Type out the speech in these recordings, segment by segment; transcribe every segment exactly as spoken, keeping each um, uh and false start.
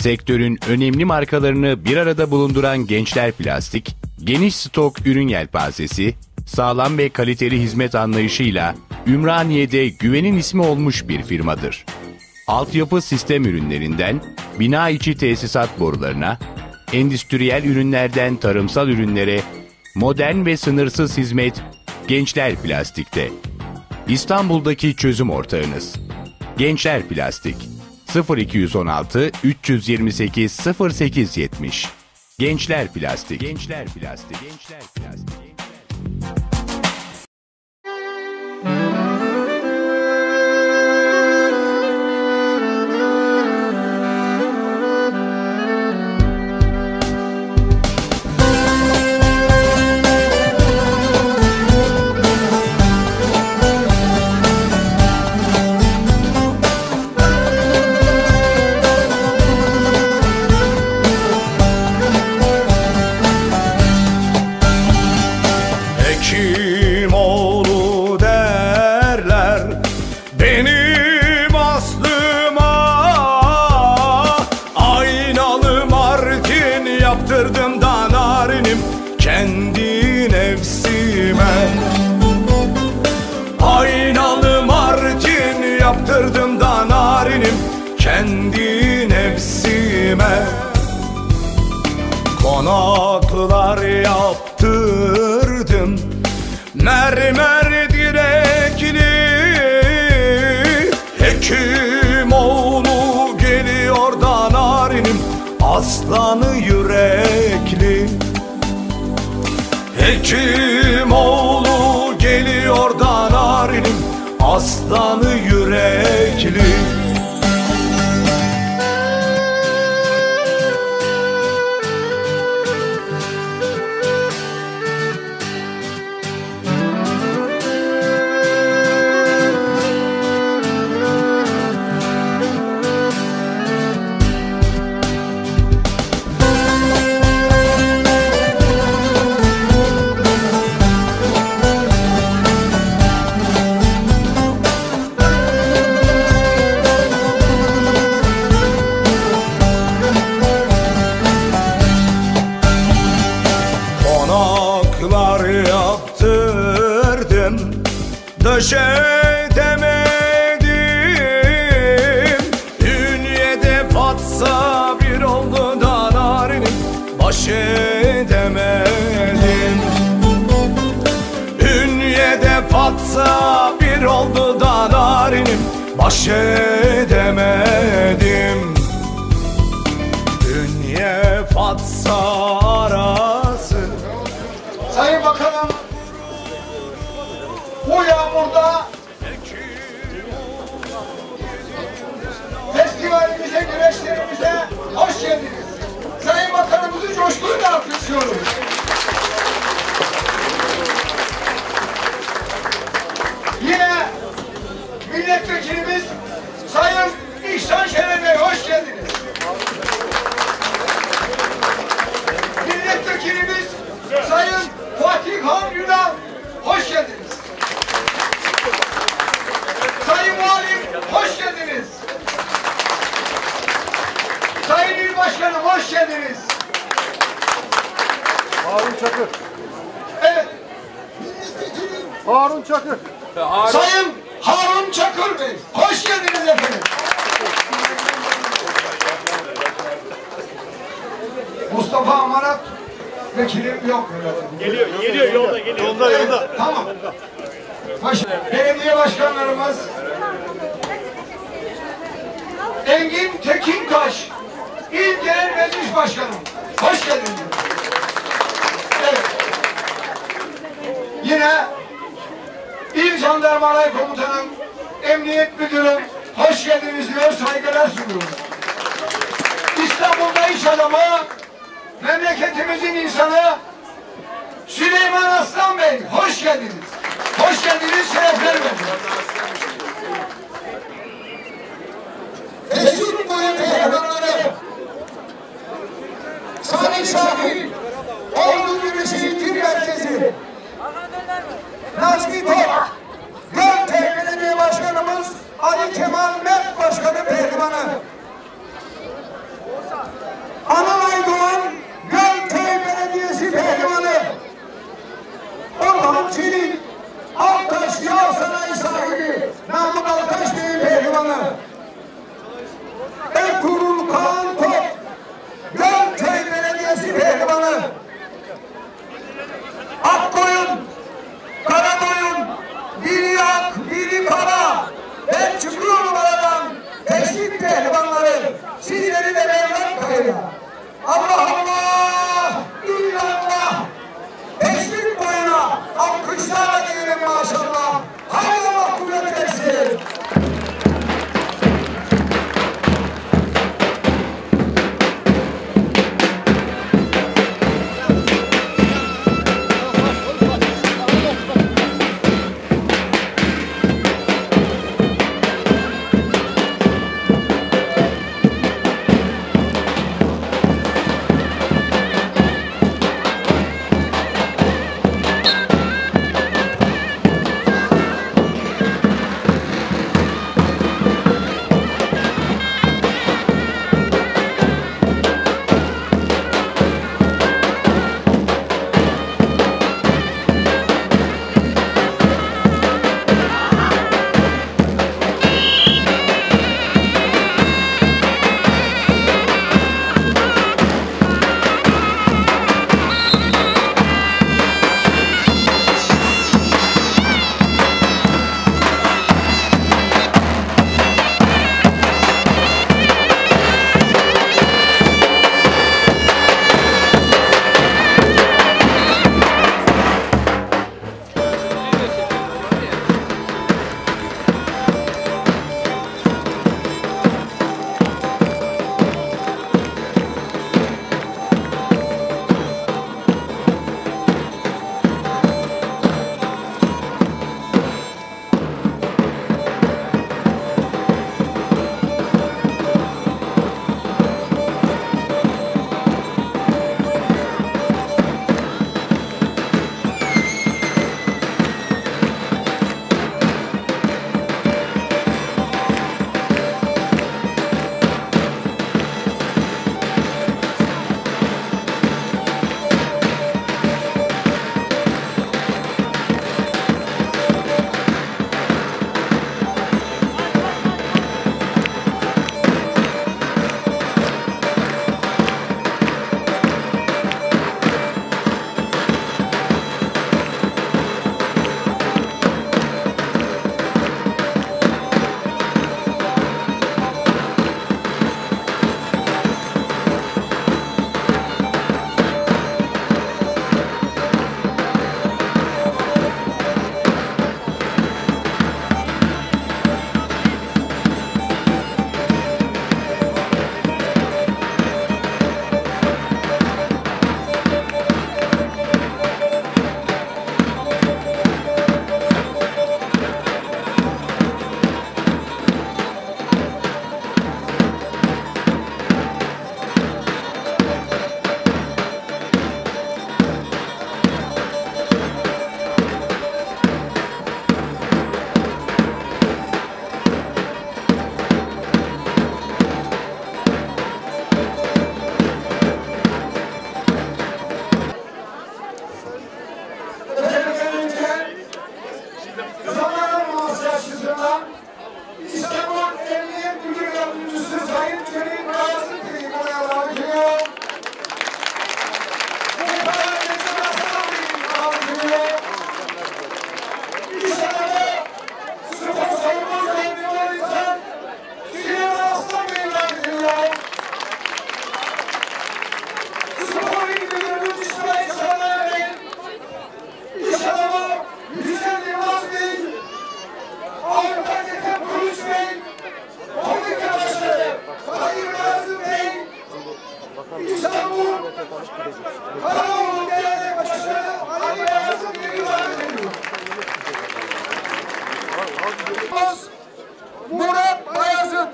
Sektörün önemli markalarını bir arada bulunduran Gençler Plastik, geniş stok ürün yelpazesi, sağlam ve kaliteli hizmet anlayışıyla Ümraniye'de güvenin ismi olmuş bir firmadır. Altyapı sistem ürünlerinden bina içi tesisat borularına, endüstriyel ürünlerden tarımsal ürünlere, modern ve sınırsız hizmet Gençler Plastik'te. İstanbul'daki çözüm ortağınız. Gençler Plastik sıfır iki yüz on altı üç yüz yirmi sekiz sıfır sekiz yetmiş. Gençler Plastik. Gençler Plastik. Gençler Plastik. Hekimoğlu derler benim aslıma, aynalı martin yaptırdım da narinim kendi nefsime. Aynalı martin yaptırdım da narinim kendi nefsime. Konaklar yaptırdım mermer direkli, Hekimoğlu geliyor da narinim aslanı yürekli. Hekimoğlu geliyor da narinim aslanı yürekli. Konaklar yaptırdım, döşetemedim. Ünye'de patsa bir oldu da narinim baş edemedim. Ünye'de patsa bir oldu da narinim baş edemedim. Ünye patsa arası. Sayın Bakanım, bu yağmurda festivalimize, güreşlerimize hoş geldiniz. Sayın Bakanımızı coşkuyla alkışlıyoruz. Yine milletvekilimiz Sayın İhsan Şeren Bey, hoş geldiniz. Milletvekilimiz Sayın Fatih Han Yunan, hoş geldiniz. Sayın Valim, hoş geldiniz. Sayın İl Başkanım, hoş geldiniz. Harun Çakır. Evet. Harun Çakır. Sayın Harun Çakır Bey, hoş geldiniz efendim. Mustafa Amarat vekilim yok. Geliyor, geliyor, yolda geliyor. Yolda, Evet, yolda. tamam. Baş, belediye başkanlarımız Engin Tekintaş, İl Genel Meclis Başkanım, hoş geldiniz. Evet. Yine İl Jandarmalar Komutanım, Emniyet Müdürüm, hoş geldiniz diyor, saygılar sunuyorum. İstanbul'da iş adamı, memleketimizin insanı Süleyman Aslan Bey, hoş geldiniz. Hoş geldiniz, şerefler verdiniz. Eşit boyun pehlivanları Salih Şahin, Ordu Güreşi Eğitim Merkezi, Nazmi Tok, Göltepe Belediye Başkanımız Ali Kemal Mert Başkanı pehlivanı, Türk pehlivanları sizleri de beyler kayına. Allah Allah, illallah. Beşlik boyuna alkışlarla diyelim maşallah. Haydi Allah kuvvet versin. Murat Bayazıt,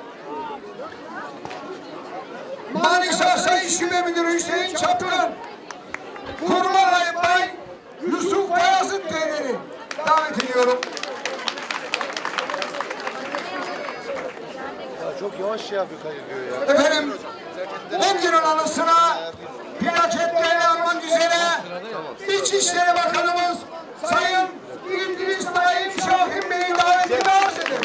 Manisa Sayın Şube Müdürü Hüseyin Çapkın, Kurmay Bay Yusuf Bayazıt Beyleri davet ediyorum. Ya çok yavaş şey yapıyor kayıyor ya. Efendim, on günün anısına plaketlerini almak üzere İçişleri Bakanımız Sayın İdris Tayyip Şahin Bey'i davetini arz ederim.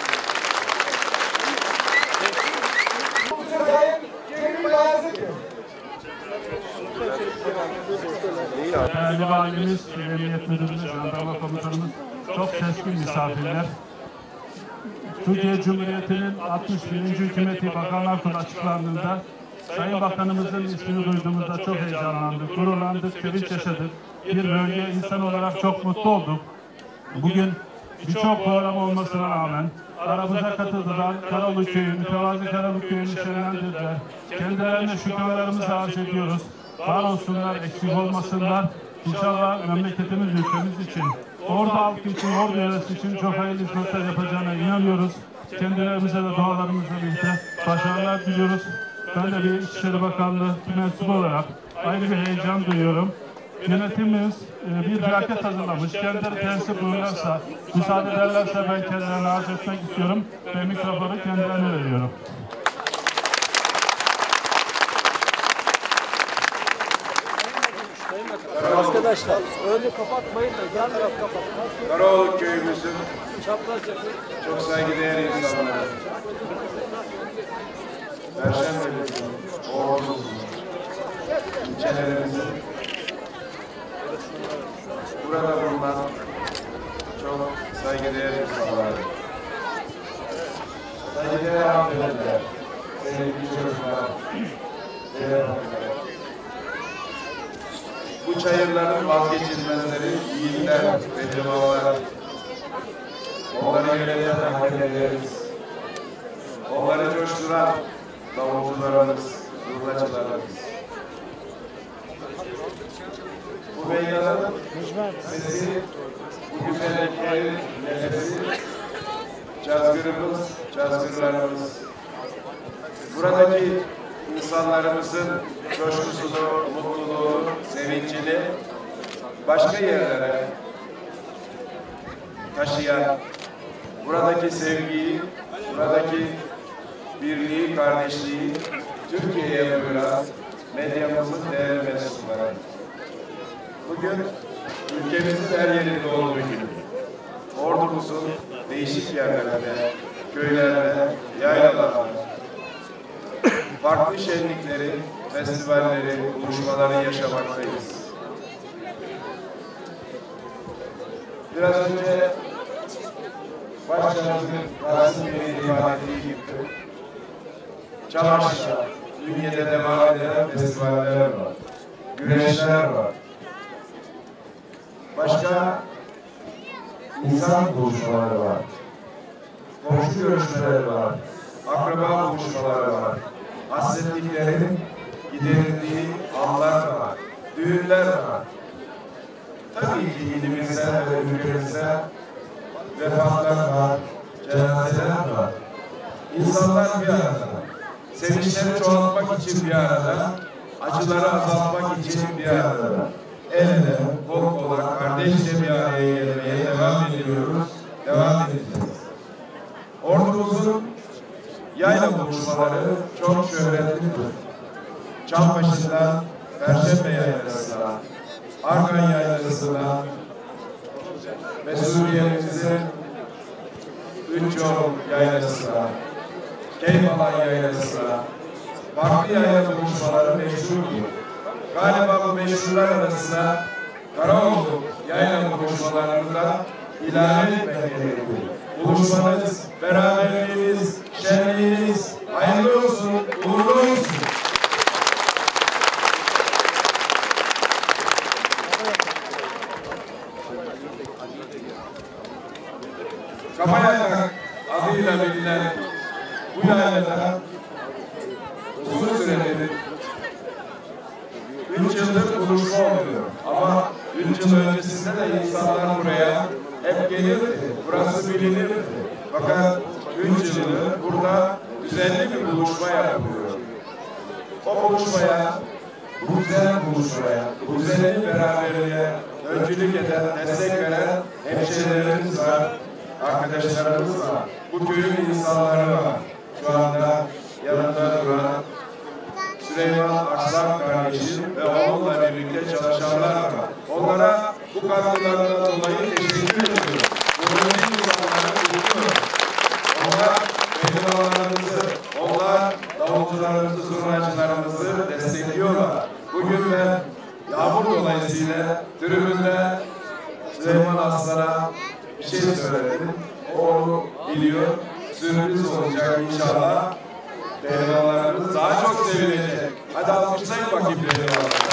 Değerli valimiz, Emniyet Müdürümüz, Jandarma Komutanımız, çok seçkin misafirler. Türkiye Cumhuriyeti'nin altmış birinci Hükümeti Bakanlar Kurulu açıklandığında Sayın Bakanımızın ismini duyduğumuzda çok heyecanlandık, gururlandık, sevinç yaşadık. Bir bölge insan olarak çok mutlu olduk. Bugün birçok program olmasına rağmen aramıza katıldılar. Karalı Köyü, Mütevazi Karalı Köyü'nü şenlendirdiler. Kendilerine şükranlarımızı arz ediyoruz. Var olsunlar, eksik olmasınlar. İnşallah memleketimiz, ülkemiz için, Ordu halkı için, Ordu yöresi için çok hayırlı hizmetler yapacağına inanıyoruz. Kendilerimize de dualarımızla birlikte başarılar diliyoruz. Ben de bir İçişleri Bakanlığı mensubu olarak ayrı bir heyecan duyuyorum. Yönetimimiz e, bir plaket hazırlamış. Kendileri prensip uyarsa, müsaade ederlerse ben kendilerine arz etmek istiyorum ve mikrofonu kendilerine veriyorum. Arkadaşlar önü kapatmayın da yan taraf kapatın. Karaoğlu köyümüzün Çapraz yapın. çok saygıdeğer insanları. Perşembe'mizin, Ordu'muzun, ilçelerimizin, burada bulunan çok saygıdeğer insanlar. Saygıdeğer hanımefendiler, sevgili çocuklar, değerli hanımefendiler. Bu çayırların vazgeçilmezleri yiğitler ve cevalar. Onları yöneten hakemlerimiz, onları coşturan davulcularımız, zurnacılarımız. Bu meydanın sesi, bu güzelliklerin nefesi, cazgırımız, cazgırlarımız. Buradaki insanlarımızın coşkusunu, mutluluğu, sevincini başka yerlere taşıyan, buradaki sevgiyi, buradaki birliği, kardeşliği Türkiye'ye buyuran medyamızın değerli mensupları. Bugün ülkemizin her yerinde olduğu gibi Ordumuzun değişik yerlerinde, köylerde, yaylalarda farklı şenlikleri, festivalleri, buluşmaları yaşamaktayız. Biraz önce başkanımızın Rasim Bey'in ifade ettiği gibi Çamaşır'da, Ünye'de devam eden festivaller var, güreşler var. Başka insan buluşmaları var, komşu görüşmeleri var, akraba buluşmaları var. Hasretliklerin giderildiği anlar var, düğünler var. Tabii ki ilimizde ve ülkemizde vefatlar var, cenazeler var. İnsanlar bir arada, sevinçleri çoğaltmak için bir arada, acıları azaltmak için bir arada. El ele, kol kola, kardeşçe bir araya gelmeye devam ediyoruz, devam edeceğiz. Ordumuzun yayla buluşmaları çok şöhretlidir. Çambaşı'ndan Perşembe Yaylası'na, Argan Yaylası'na ve Suriye'mizin Üç Yol Yaylası'na, Keyfalan Yaylası'na, farklı yayla buluşmaları meşhurdur. Galiba bu meşhurlar arasında Karaoğlu yayla buluşmalarını da ilave etmek gerekiyor. Buluşmanız, beraberliğiniz, şenliğiniz hayırlı olsun, uğurlu olsun. Kapayatak adıyla bilinen bu yaylada uzun süredir üç yıldır buluşma oluyor. Ama üç yıl öncesinde de insanlar buraya hep gelirdi. Burası bilinirdi. Fakat üç yılı burada düzenli bir buluşma yapılıyor. O buluşmaya, bu güzel buluşmaya, bu güzellik beraberliğe öncülük eden, destek veren hemşehrilerimiz var, arkadaşlarımız var. Bu köyün insanları var. Şu anda yanında duran Süleyman Arslan kardeşim ve onunla birlikte çalışanlar var. Onlara bu katkılarından dolayı teşekkür ediyorum. Buradaki insanlara kutluyorum. Onlar meydanlarımızı, onlar davulcularımızı, zurnacılarımızı destekliyorlar. Bugün ben yağmur dolayısıyla tribünde Süleyman Arslan'a bir şey söyledim. O onu biliyor. İnşallah pehlivanlarımız daha çok sevilecek. Hadi alkışlayın bakayım pehlivanları.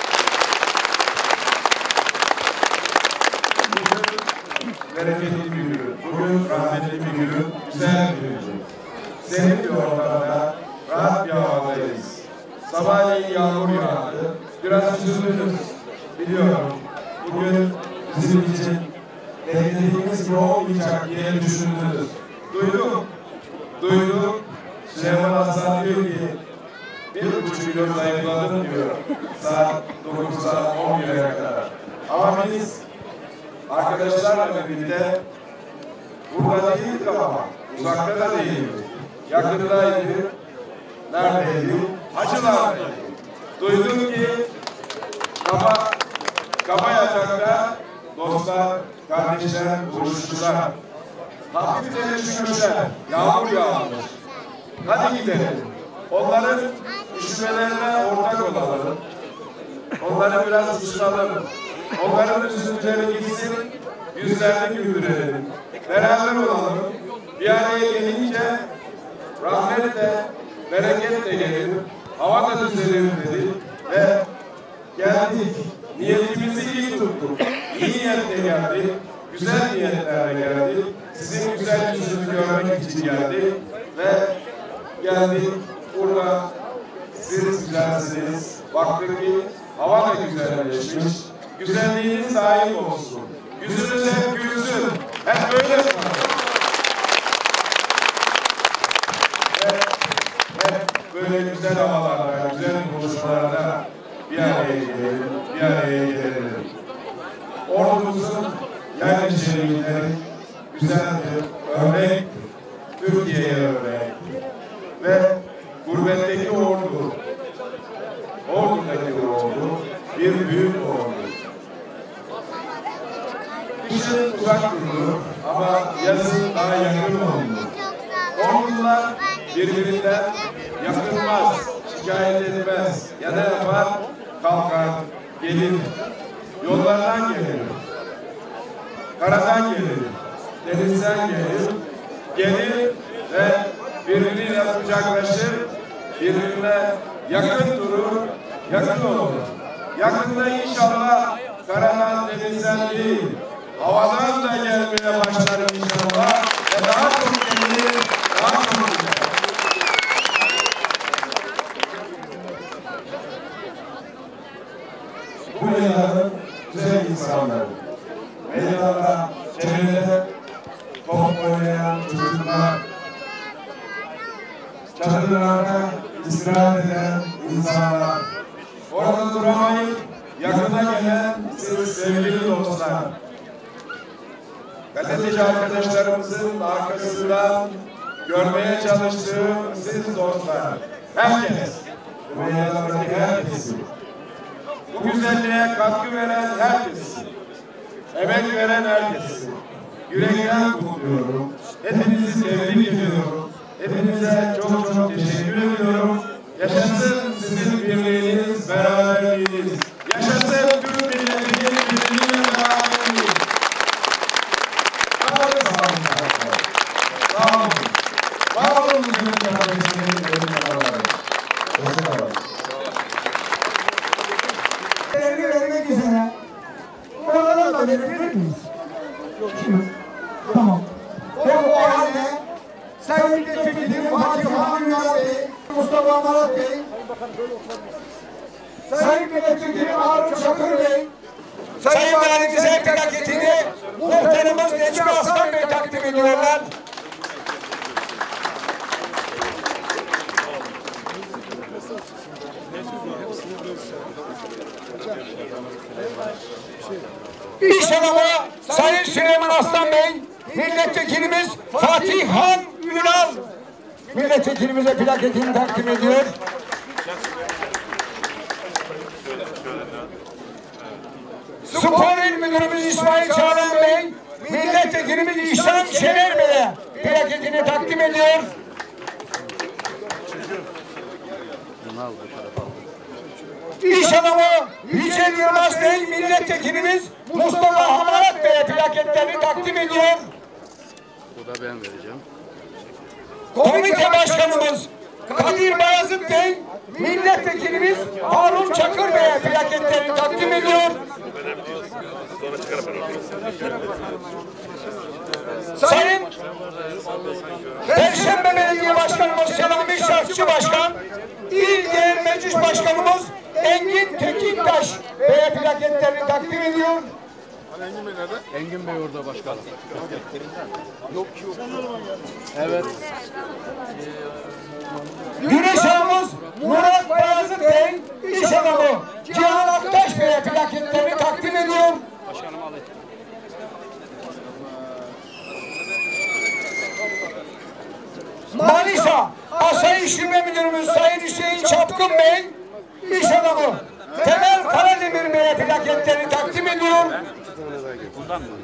Bugün bereketli bir gün, bugün rahmetli bir gün, güzel bir gün. Serin bir ortamda, rahat bir havadayız. Sabahleyin yağmur yağdı, biraz üzüldünüz. Biliyorum, bugün bizim için beklediğimiz gibi olmayacak diye düşündünüz. Duydum, duydum. Süleyman Aslan diyor ki, bir buçuk kilo zayıfladım diyor. Saat dokuzda on bire kadar. Ama biz arkadaşlarla birlikte burada değildik ama uzakta da değildik. Yakındaydık. Neredeydik? Hacılardaydık. Duydum ki Kaba, Kaba Yatak'ta dostlar, kardeşler buluştular. Hafiften üşümüşler. Yağmur yağmış. Hadi gidelim. Onların üşümelerine ortak olalım. Onları biraz ısıtalım. Onların üzüntüleri gitsin, yüzlerini güldürelim. Beraber olalım. Bir araya gelince rahmet de, bereket de gelir. Hava da düzelir dedik ve geldik. Niyetimizi iyi tuttuk. İyi niyetle geldik. Güzel niyetlerle geldik. Sizin güzel yüzünüzü görmek için geldik ve geldik. Burada siz güzelsiniz. Baktık ki hava da güzelleşmiş. Güzelliğiniz daim olsun. Yüzünüz hep gülsün. Hep böyle kalın. Hep, hep böyle güzel havalarda, güzel buluşmalarda bir araya gelelim, bir araya gelelim. Ordumuzun yerli şehirleri güzel bir örnek, Türkiye'ye örnek ve gurbetteki ordu, ordudaki ordu bir büyük ordu. Kışın uzak durulur ama yazın daha yakın olunur. Ordular birbirinden yakınmaz, şikayet etmez ya da yapar, kalkar, gelir. Yollardan gelir, karadan gelir, denizden gelir, gelir ve birbiriyle kucaklaşır, birbirine yakın durur, yakın olur. Yakında inşallah karadan, denizden değil, havadan da gelmeye başlar inşallah ve daha çok gelir, daha çok güzel. Bu meydanın güzel insanları, meydanda, çevrede top oynayan çocuklar, çadırlarda istirahat eden insanlar, orada duramayıp yakına gelen siz sevgili dostlar, gazeteci arkadaşlarımızın arkasından görmeye çalıştığım siz dostlar, herkes, bu meydandaki herkesi, bu güzelliğe katkı veren herkes, emek veren herkes, yürekten kutluyorum. Hepinizi tebrik ediyorum. Hepinize çok çok teşekkür ediyorum. Yaşasın sizin birliğiniz, beraberliğiniz. Yaşasın Türk milletinin birliği ve beraberliği. Sağ olun, sağ olun. Sağ olun. Var olun bizim kardeşlerin önünde. Hoşçakalın. Vermek üzere. Oradan da verebilir miyiz? Şimdi, tamam. Ve o halde Sayın Milletvekili Fatih Han Ünal Bey, Mustafa Amarat Bey, Sayın Milletvekili Harun Çakır Bey, Sayın Valimize plaketini muhtarımız Necmi Aslan Bey takdim ediyorlar. İş adamı Sayın Süleyman Aslan Bey, milletvekilimiz Fatih Han Ünal milletvekilimize plaketini takdim ediyor. Spor İl Müdürümüz İsmail Çağlayan Bey, milletvekilimiz İhsan Şener Bey'e plaketini takdim ediyor. İş adamı Yücel Yılmaz Bey, milletvekilimiz Mustafa Amarat Bey'e plaketlerini takdim ediyor. Bu da ben vereceğim. komite başkanımız Kadir Bayazıt Bey, milletvekilimiz Harun Çakır Bey'e plaketlerini takdim ediyor. Sayın Perşembe Belediye Başkanımız Selami Şarkçı Başkan, İl Genel Meclis Başkanımız Engin Tekintaş Bey'e plaketlerini takdim ediyor. Engin Bey nerede? Engin Bey orada başkanım. Yok yok. Evet. Güneş ağamız Murat Bayazıt Bey, iş adamı Cihan Aktaş Bey'e plaketlerini takdim ediyor. Başkanım alayım. Manisa Asayiş Şube Müdürümüz Sayın Hüseyin Çapkın Bey, iş adamı Temel Karademir Bey'e plaketlerini takdim ediyor. Bundan mı?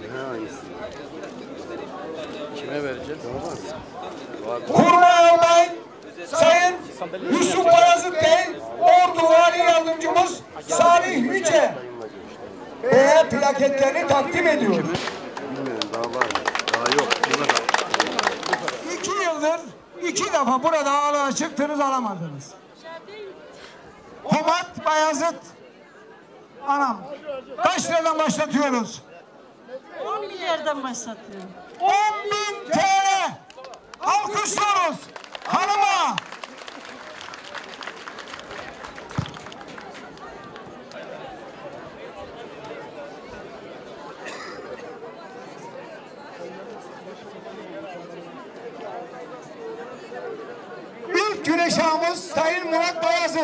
Kime vereceğiz? Kurmay Albay Sayın Yusuf Bayazıt Bey, Ordu Vali Yardımcımız Salih Yüce Bey'e plaketlerini takdim ediyor. Daha yok. İki yıldır iki defa burada ağlara çıktınız, alamadınız. Pomat Bayazıt anam kaç liradan başlatıyoruz? on milyardan başlatıyor. on bin T L alkışlıyoruz hanıma. İlk güneş ağamız Sayın Murat Bayazıt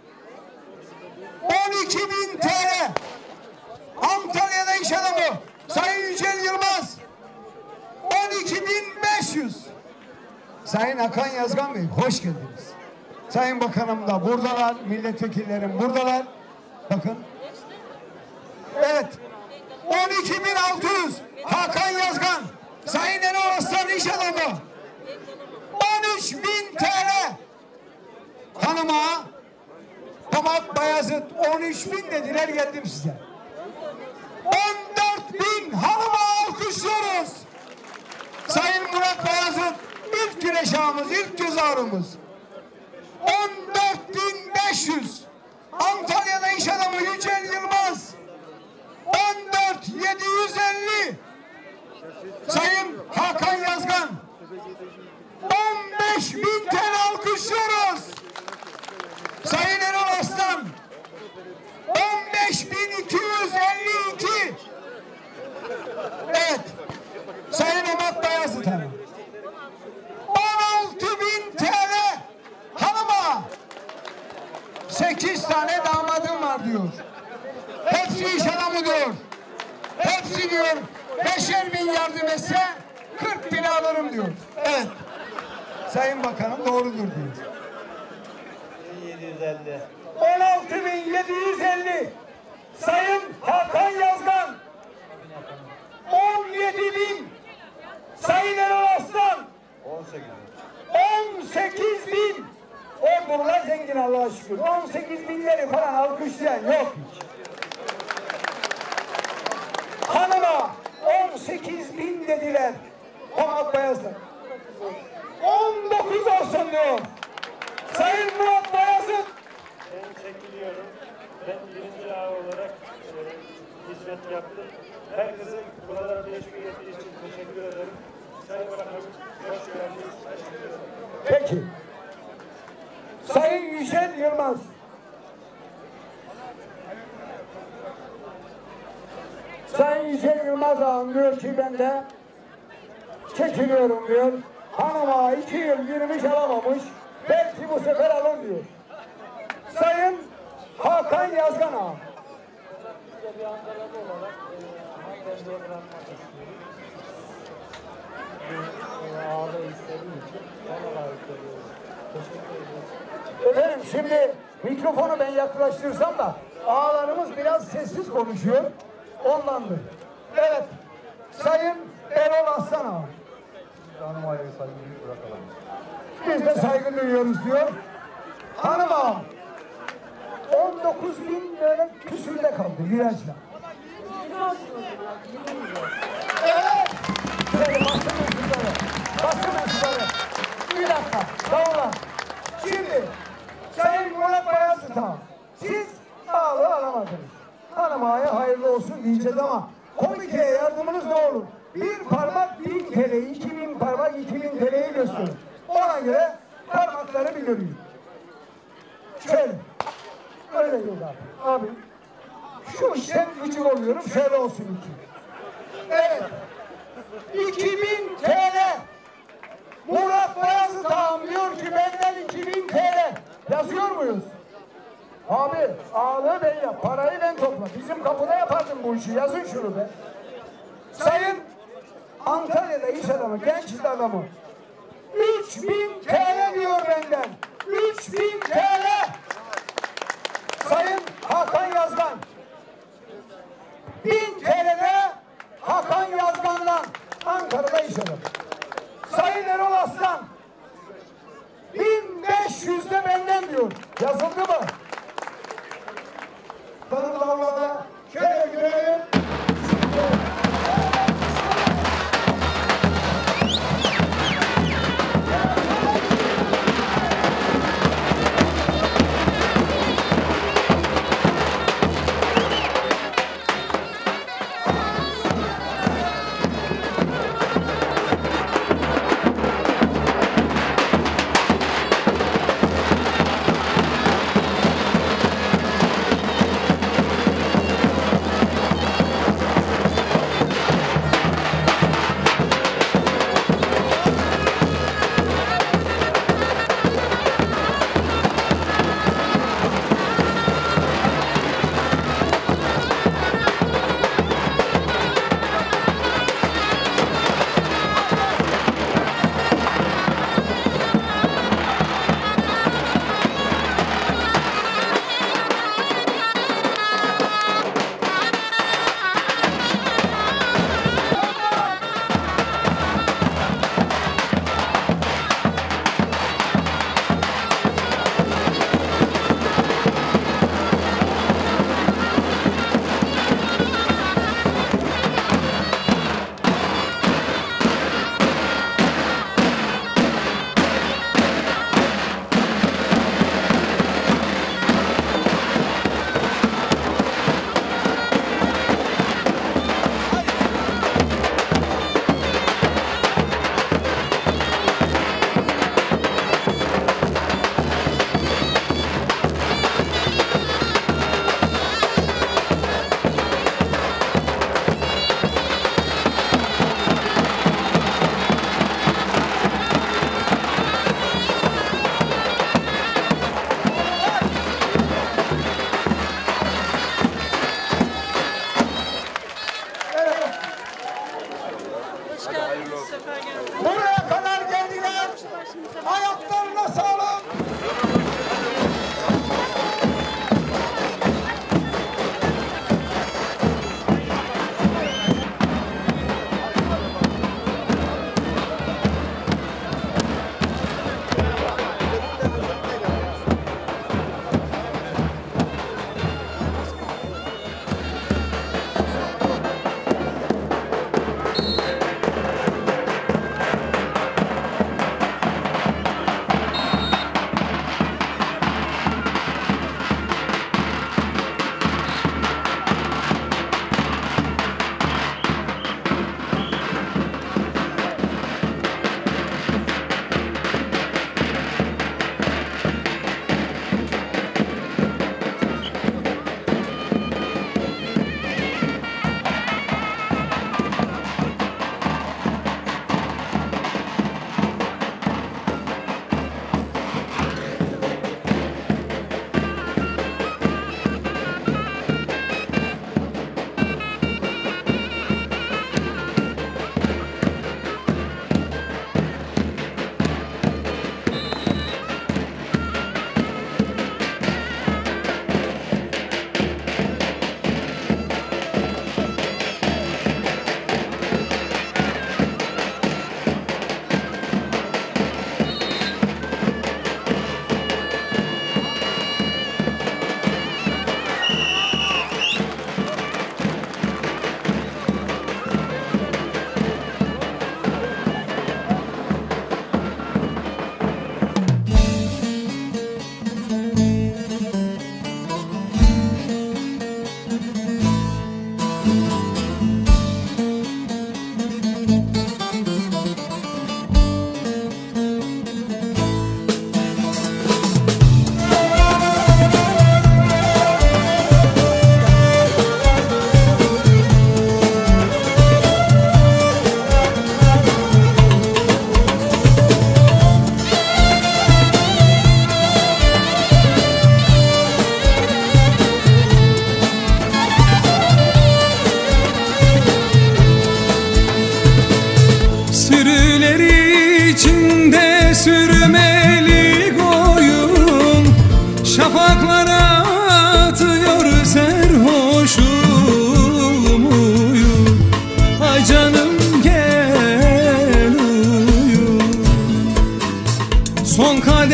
on iki bin T L. Antalya'da iş adamı Sayın Yücel Yılmaz on iki bin beş yüz. Sayın Hakan Yazgan Bey hoş geldiniz. Sayın Bakanım da buradalar, milletvekillerim buradalar. Bakın. Evet. on iki bin altı yüz Hakan Yazgan. Sayın Erol Aslan iş adamı on üç bin T L. Hanıma Pomat Bayazıt on üç bin dediler, geldim size. on dört bin hanıma alkışlıyoruz. Sayın Murat Bayazıt ilk güneş ağamız, ilk göz ağrımız. on dört bin beş yüz Antalya'da iş adamı Yücel Yılmaz on dört bin yedi yüz elli Sayın Hakan Yazgan on beş bin T L alkışlıyoruz. Sayın Erol Aslan on beş bin iki yüz elli iki. Evet. Sayın Pomat Bayazıt hanım on altı bin T L hanıma. sekiz tane damadım var diyor. Hepsi iş adamı diyor. Hepsi diyor beşer bin yardım etse kırk bin alırım diyor. Evet. Sayın Bakanım doğrudur diyor. yedi yüz elli. on altı bin yedi yüz elli Sayın Hakan Yazgan on yedi bin Sayın Erol Aslan on sekiz bin Ordular zengin Allah'a şükür. on sekiz binleri falan alkışlayan yok hiç. Hanıma on sekiz bin dediler. Pomat Bayazıt on dokuz olsun diyor. Sayın Murat Bayazıt Ben çekiliyorum. Ben birinci ağa olarak e, hizmet yaptım. Herkese burada teşvik ettiği için teşekkür ederim. Sayın Bakanım, hoş geldiniz. Teşekkür ederim. Peki. Sayın Yücel Yılmaz. Sayın Yücel Yılmaz ağam diyor ki ben de çekiliyorum diyor. Hanıma iki yıl girmiş alamamış. Belki bu sefer alır diyor. Sayın Hakan Yazgan ağam. Bir Ankaralı olarak hanımefendiye bırakmak istiyorum. Bu ağda istediğim için ona layık ediyorum. Teşekkür ederim. Efendim şimdi mikrofonu ben yaklaştırsam da ağalarımız biraz sessiz konuşuyor. Ondandır. Evet. Sayın Erol Aslan ağam. Hanıma saygıyı bırakalım. Biz de saygı duyuyoruz diyor. Hanım ağam on dokuz bin böyle küsürde kaldı virajla. Evet. Şöyle basın mensupları. Basın mensupları. Bir dakika. Tamam. Şimdi Sayın Murat Bayazıt'a siz ağlı alamadınız. Hanımaya hayırlı olsun diyeceğiz ama komiteye yardımınız ne olur? Bir parmak bin T L, iki bin parmak iki bin T L'yi gösterin. Ona göre parmakları bir göreyim. Şöyle. Öyle yok abi. Abi. Şu işten gıcık oluyorum. Şöyle olsun iki. Evet. iki bin T L. Murat Bayazıt ağam diyor ki benden iki bin T L. Yazıyor muyuz? Abi ağalığı ben yap. Parayı ben topla. Bizim kapıda yapardım bu işi. Yazın şunu be. Sayın Antalya'da iş adamı, genç iş adamı. üç bin T L diyor benden. üç bin T L. Sayın Hakan Yazgan. bin T L'de Hakan Yazgan'dan Ankara'da iş adamı. Sayın Erol Aslan. bin beş yüzde benden diyor. Yazıldı mı? Tanımlamada şöyle görelim.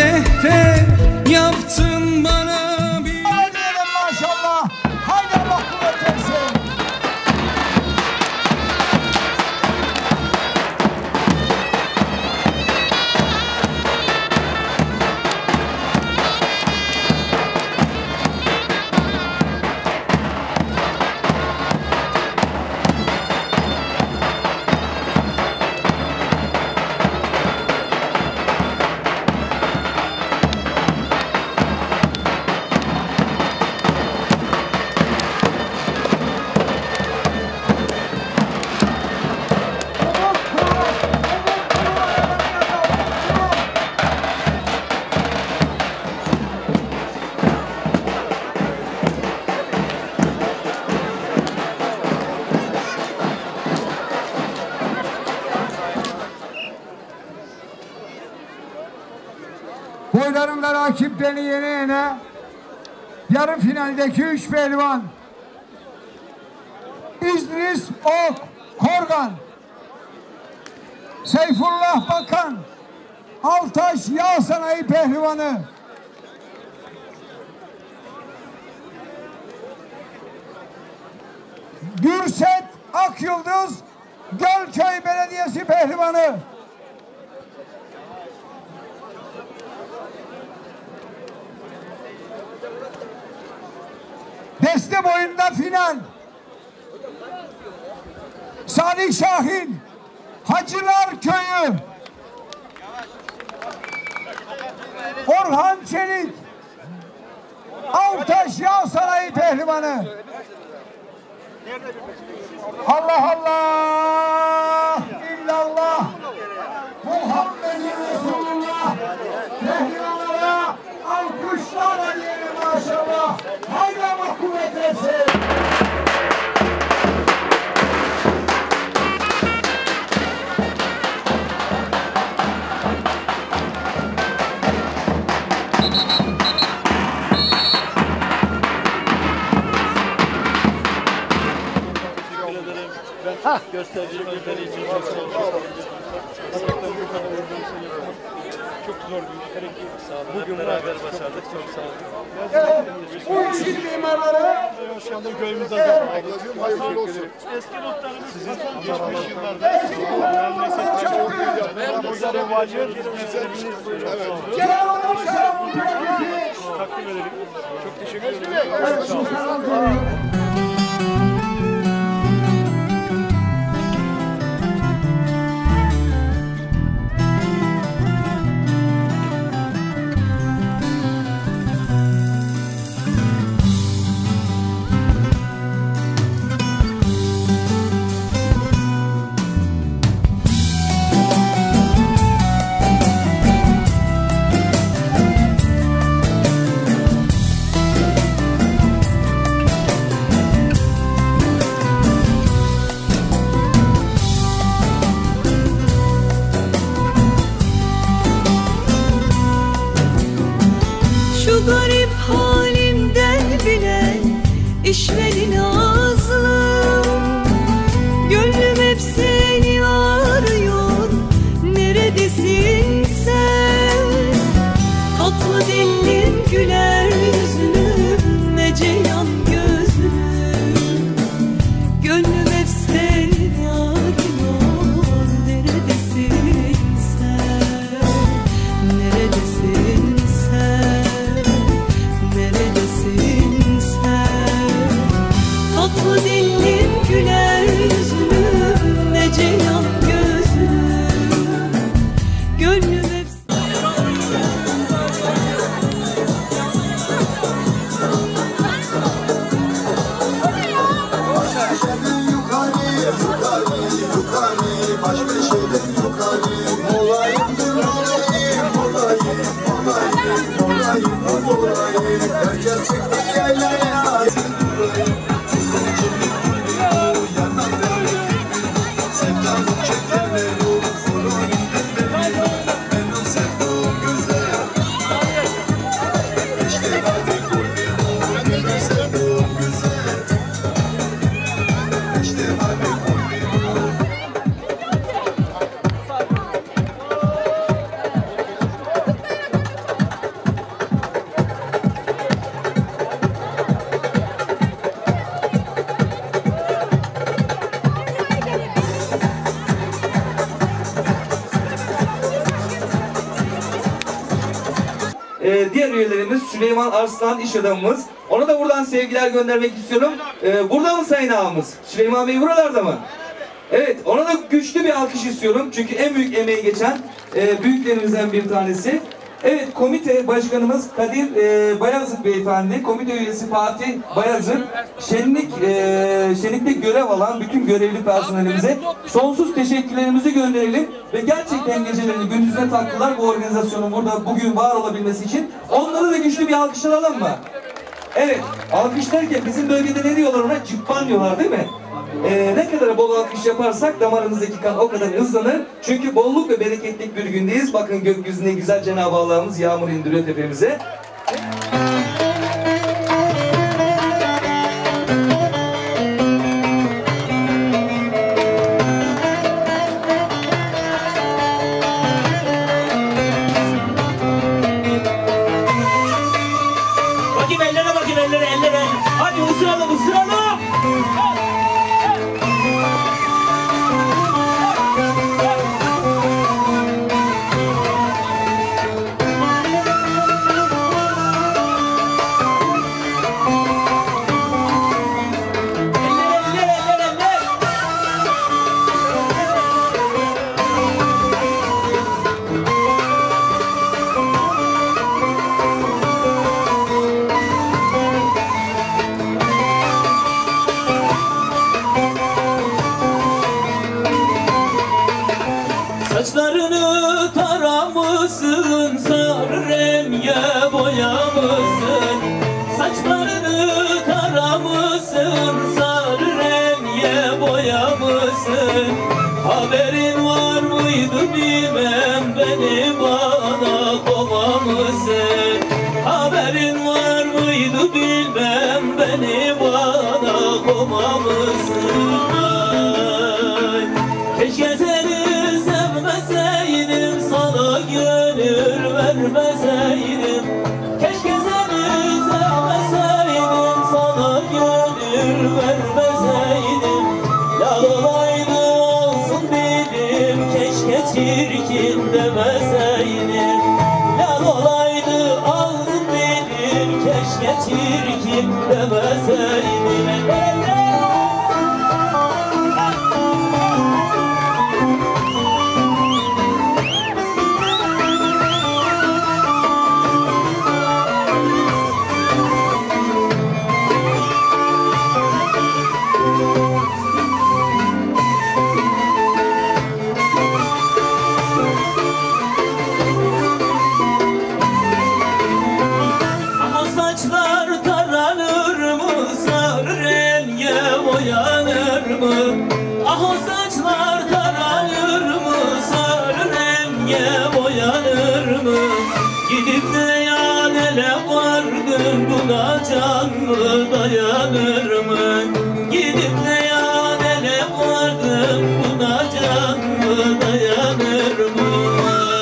mehter yaptın bana bir. Hadi diyelim maşallah. Haydi Allah kuvvet versin. Boyların ve rakiplerini yene yene yarı finaldeki üç pehlivan İdris Ok Korgan, Seyfullah Bakan, Altaş Yağ Sanayi Pehlivanı, Gürset Akyıldız Gölköy Belediyesi Pehlivanı, deste boyunda final Salih Şahin Hacılar Köyü, Orhan Çelik Altaş Yağ Sanayi Pehlivanı. Allah Allah illallah Muhammedun Resulullah. Pehlivanlara alkışlarla diyelim maşallah. Haydi Allah kuvvet versin. Ben gösterdiğim gösteri için çok sağ olun. Çok zor bir iş. Bugün beraber başardık. Çok sağ olun. Evet, bu işin mimarları Hoş geldin köyümüzde. Hayırlı olsun. Eski muhtarımız sizin geçmiş yıllarda. eski mimarlarımızın çok büyük. Ben burada valiyet Genel olarak selamın tebriki. takdim ederim. Çok teşekkür ederim. Sağ olun. Şu garip halimden bile işveli nazlım, gönlüm hep seni arıyor. Neredesin sen? Tatlı dillim, güler yüzlüm, ne ceylan gözlüm, gönlüm hep seni arıyor. Neredesin sen? Neredesin sen? Neredesin sen? Tatlı dillim, güler yüzlüm, ne ceylan gözlüm, gönlüm hep e, diğer üyelerimiz Süleyman Arslan iş adamımız. Ona da buradan sevgiler göndermek istiyorum. E, burada mı Sayın Ağamız? Süleyman Bey buralarda mı? Evet, ona da güçlü bir alkış istiyorum. Çünkü en büyük emeği geçen e, büyüklerimizden bir tanesi. Evet, komite başkanımız Kadir e, Bayazıt Beyefendi, komite üyesi Fatih Bayazıt, şenlik e, şenlikte görev alan bütün görevli personelimize sonsuz teşekkürlerimizi gönderelim ve gerçekten gecelerini gündüzüne taktılar bu organizasyonun burada bugün var olabilmesi için. Onları da güçlü bir alkış alalım mı? Evet, alkış derken bizim bölgede ne diyorlar ona? Cıppan diyorlar değil mi? Ee, ne kadar bol alkış yaparsak damarımızdaki kan o kadar hızlanır. Çünkü bolluk ve bereketlik bir gündeyiz. Bakın gökyüzüne güzel Cenab-ı Allah'ımız yağmur indiriyor tepemize. Bakayım ellere, bakayım ellere, ellere. Hadi ısıralım, ısıralım. Saçlarını taramışsın, sarı renge boyamışsın. Saçlarını taramışsın, sarı renge boyamışsın. Haberin var mıydı bilmem, beni bana kovamışsın. Haberin var mıydı bilmem, beni bana kovamışsın. Ay, keşke seni sevmeseydim, sana gönül vermeseydim. Keşke seni sevmeseydim, sana gönül vermeseydim. Lal olaydı ağzın dilim, keşke çirkin demeseydim. Lal olaydı ağzın dilim, keşke çirkin demeseydim. Ah o saçlar taranır mı, sarı renge boyanır mı? Gidip de yanele vardım, buna can mı dayanır mı? Gidip de yanele vardım, buna can mı dayanır mı?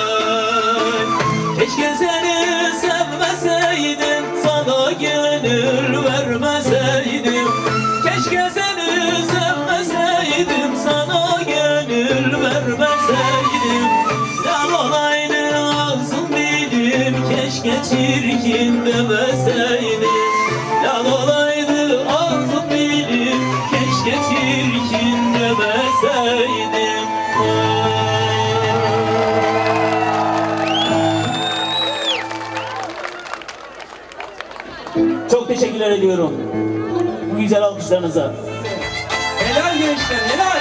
Keşke seni sevmeseydim, sana gönül vermeseydim. Keşke seni sevmeseydim, sana gönül vermeseydim. Lal olaydı ağzım dilim, keşke çirkin demeseydim. Lal olaydı ağzım dilim, keşke çirkin demeseydim. Çok teşekkürler ediyorum bu güzel alkışlarınıza. Helal gençler, helal.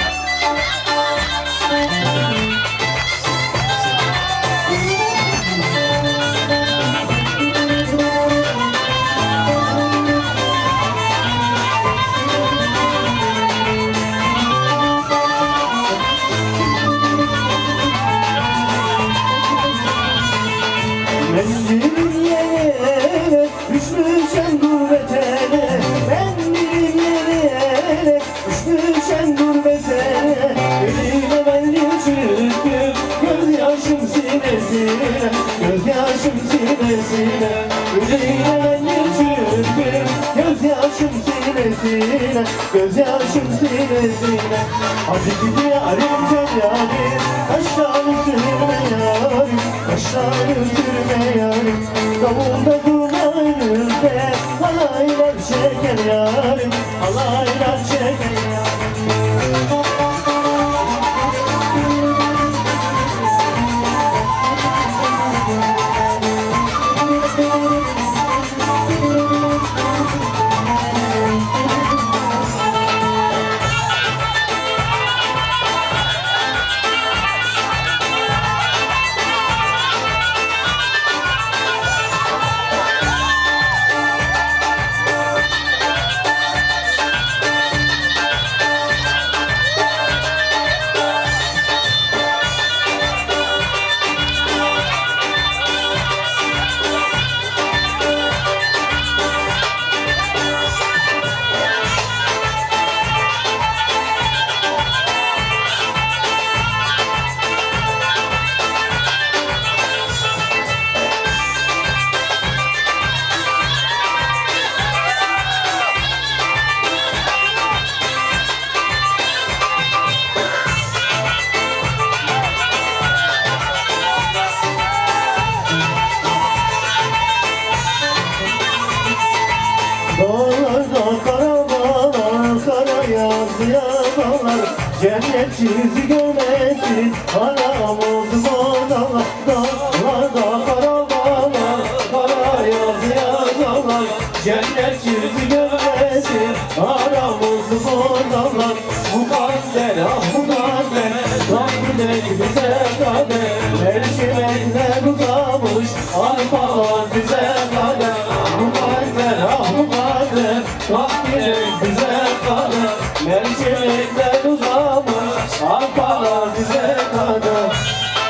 Ben bir yere düşmüşüm gurbetene, ben bir yere düşmüşüm gurbetene. Elime bendim çürüttüm, gözyaşım sinesine, gözyaşım sinesine. Elime bendim çürüttüm, gözyaşım sinesine, gözyaşım sinesine. Hadi gidi yarim can yarim, aşağılık sürme yarim. kaşlar üzülme yarim. Davulda duman önünde halaylar çeker yarim. Halaylar çeker yarim. Cennet sizi görmesin, haram oldu bana. Dağlarda karabalar, kara yazı yazarlar. Cennet sizi görmesin, haram oldu bana. Bu kader, ah bu kader, Rabbine bize kader. Erşimekler uzamış, arpalar bize kader. Bu kader, ah bu kader, Rabbine bize kader. Mercimekler uzamış, arpalar bize kadar.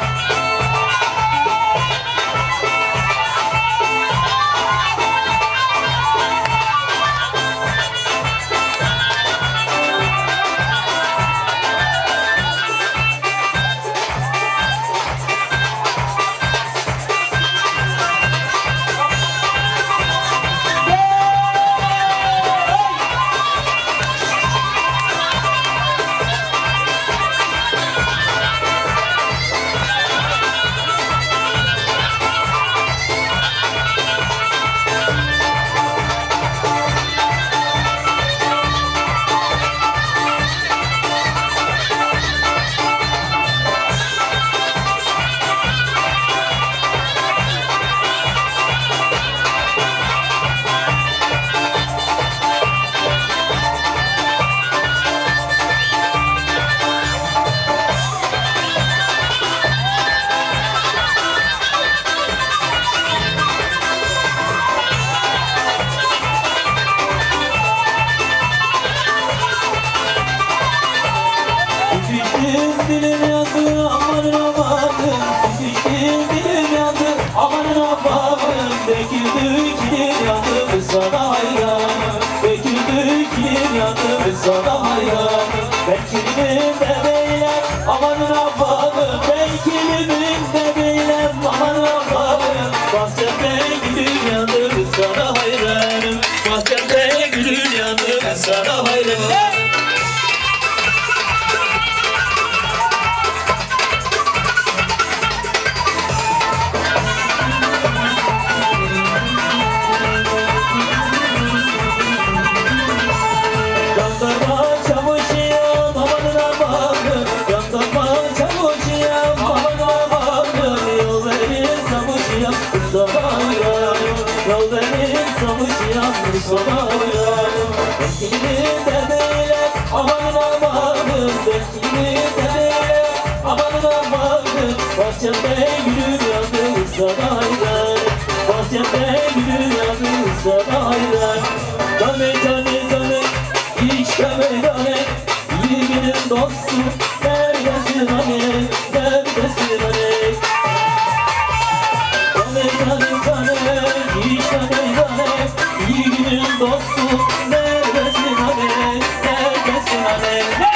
Sana hayranım, bekirdik yandım sana hayranım. Ben kilimimde beyler, amanın Allah'ım. Ben kilimimde beyler, amanın Allah'ım. Bahçemde gülüm yandım sana hayranım. Bahçemde gülüm yandım sana hayranım. Sana hayranım, bekliğimde beyler, amanın amanın. Bekliğimde beyler, amanın amanın. Bahçemde gülüm yandı sana hayranım. Bahçemde gülüm yandı sana hayranım. Dame cane cane, işte meydane, yiğidim dostum. Neredesin hani, neredesin hani? Dame cane cane, işte meydane, yiğidim dostum, neredesin hani, neredesin hani?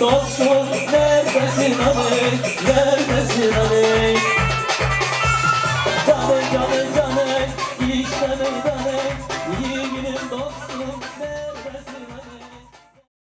dostum neredesin aley, neredesin aley?